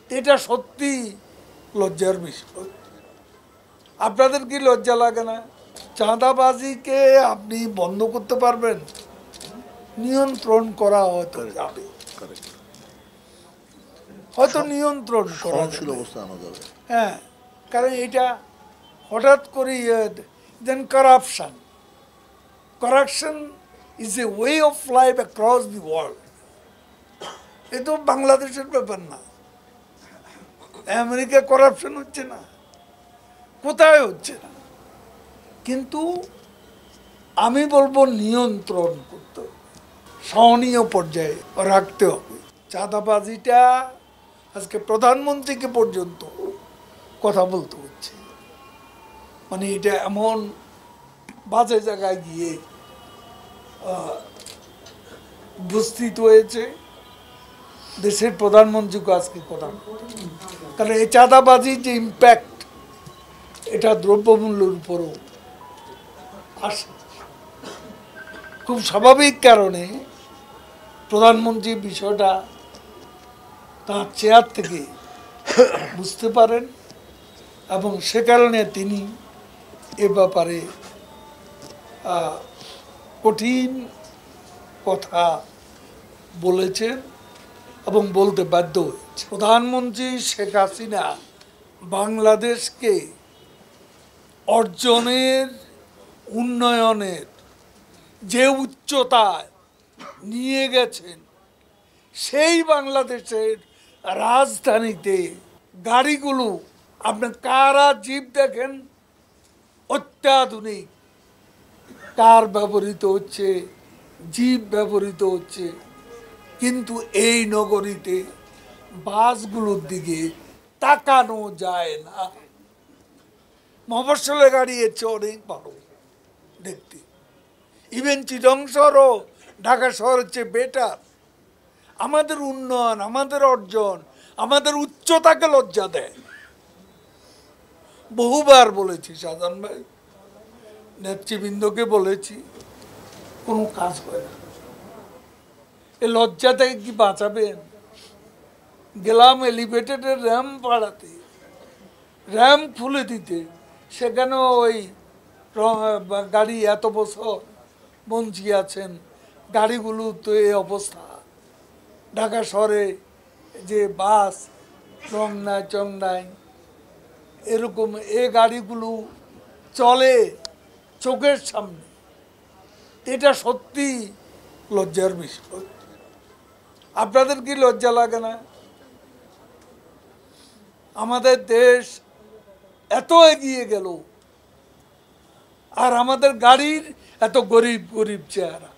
এটা সত্যি লজ্জার বিষয়। আপনাদের কি লজ্জা লাগে না? চাঁদাবাজিকে আপনি বন্ধ করতে পারবেন, নিয়ন্ত্রণ করা হয়তো যাবে, হয়তো নিয়ন্ত্রণ করা যাবে। হ্যাঁ, কারণ এটা হঠাৎ করে then corruption is a way of life across the world. এ তো বাংলাদেশের ব্যাপার না। আমেরিকা করাপশন হচ্ছে না, কোথায় হচ্ছে না, কিন্তু আমি বলবো নিয়ন্ত্রণ করতে হবে, সহনীয় পর্যায়ে রাখতে হবে। চাঁদাবাজিটা আজকে প্রধানমন্ত্রীকে পর্যন্ত কথা বলতে হচ্ছে, মানে এটা এমন বাজে জায়গায় গিয়ে উপস্থিত হয়েছে, দেশের প্রধানমন্ত্রীকে আজকে কথা, কারণ এই চাঁদাবাজির যে ইম্প্যাক্ট এটা দ্রব্যমূল্যের উপরও আসে। খুব স্বাভাবিক কারণে প্রধানমন্ত্রী বিষয়টা তার চেয়ার থেকে বুঝতে পারেন এবং সে কারণে তিনি এ ব্যাপারে কঠিন কথা বলেছেন এবং বলতে বাধ্য হয়েছে। প্রধানমন্ত্রী শেখ হাসিনা বাংলাদেশকে অর্জনের, উন্নয়নের যে উচ্চতায় নিয়ে গেছেন, সেই বাংলাদেশের রাজধানীতে গাড়িগুলো আপনি কারা জিপ দেখেন, অত্যাধুনিক কার ব্যবহৃত হচ্ছে, জিপ ব্যবহৃত হচ্ছে, কিন্তু এই নগরীতে বাসগুলোর দিকে তাকানো যায় না। মফস্বলের গাড়ি এর চেয়ে অনেক ভালো দেখতে, ইভেন চিটং শহরও ঢাকা শহরের চেয়ে বেটার। আমাদের উন্নয়ন, আমাদের অর্জন, আমাদের উচ্চতাকে লজ্জা দেয়। বহুবার বলেছি সাজান ভাই, নেতৃবৃন্দকে বলেছি, কোনো কাজ হয় না। এই লজ্জা থেকে কি বাঁচাবেন? গেলাম এলিভেটেডের র্যাম্প বাড়াতে, র্যাম্প খুলে দিতে, সেখানে ওই গাড়ি এত বছর মঞ্চি আছেন, গাড়িগুলো তো এই অবস্থা। ঢাকা শহরে যে বাস রং নাই চং নাই, এরকম এ গাড়িগুলো চলে চোখের সামনে। এটা সত্যি লজ্জার বিষয়। আপনাদের কি লজ্জা লাগে না? আমাদের দেশ এত এগিয়ে গেল, আর আমাদের গাড়ির এত গরিব গরিব চেহারা।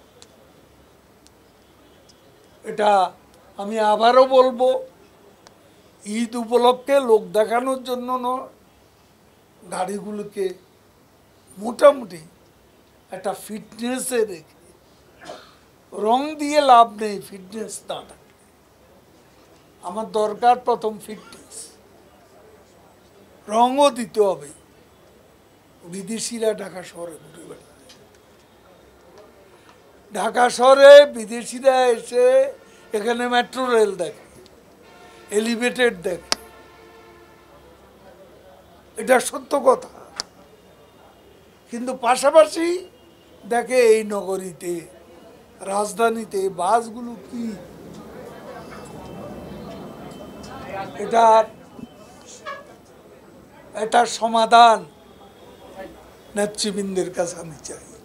এটা আমি আবারও বলবো, ঈদ উপলক্ষে লোক দেখানোর জন্য নয়, গাড়িগুলোকে মোটামুটি একটা ফিটনেসে রেখে, রং দিয়ে লাভ নেই ফিটনেস না থাকে। আমার দরকার প্রথম ফিটনেস, রঙও দিতে হবে। বিদেশিরা ঢাকা শহরে ঘুরে বেড়ায়, ঢাকা শহরে বিদেশিরা এসে এখানে মেট্রো রেল দেখে, এলিভেটেড দেখে, এটা সত্য কথা। কিন্তু পাশাপাশি দেখে এই নগরীতে, রাজধানীতে বাসগুলো কি, এটার সমাধান নেতৃবৃন্দের কাছে আমি চাই।